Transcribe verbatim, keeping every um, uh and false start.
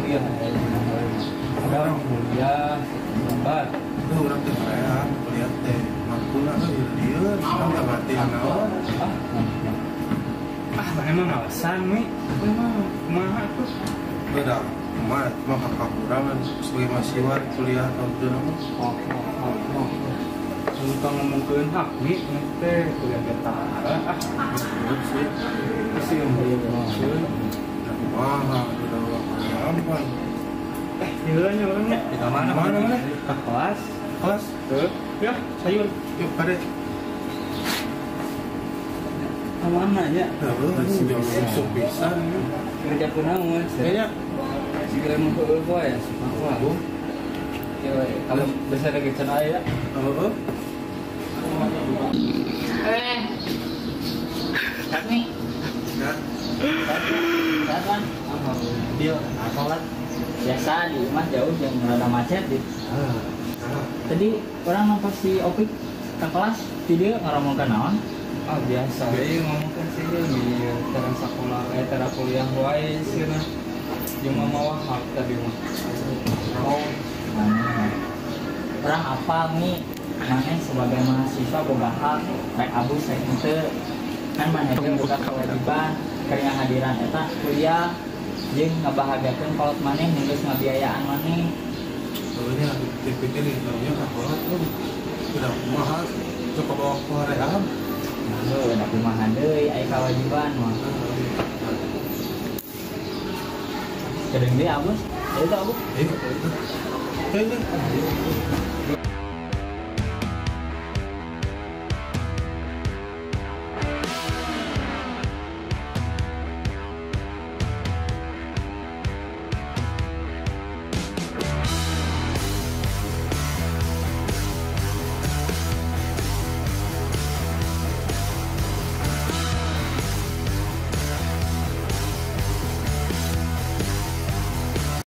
kuliah orang kuliah lambat itu orang teh saya kuliah teh mampu lah dia orang nggak mati naon ah ah emang alasan nih emang kumaha tuh beda mah cuma kakak kurang kan sebagai mahasiswa kuliah tahun itu nama oh oh oh oh untuk ngomongin hak nih teh kuliah betara ah betul sih pasti yang maksud wah udah apa eh gilanya orangnya di mana mana mana ke kelas kelas tuh ya sayur yuk pada kemana ya sudah masuk bisa kerja penawan kayaknya segera mau ke gua ya suka gua kalau besar lagi channel ya oh Eh, kami, ya kapan? dia apa kan Biasa di rumah jauh yang rada macet di. Tadi orang nampak si Opik ke kelas, video ngomongkan naon? ah biasa ya ngomongkan sih di tera sekolah eh tera kuliah wae sih nah cuma mau hak tadi mah Oh, mana? Orang apa nih? Mana sebagai mahasiswa boga hak, baik abu saya itu kan mana yang buka kewajiban karena hadiran eta kuliah jeung ngabahagiakeun kolot maneh nunggus ngabiayaan maneh. soalnya pikir-pikir nih tahunya kakak tuh sudah mahal coba bawa ke Korea Nah, ada kumaha deui aya kewajiban mah. Kedeng dia abus, itu abus. eh kayaknya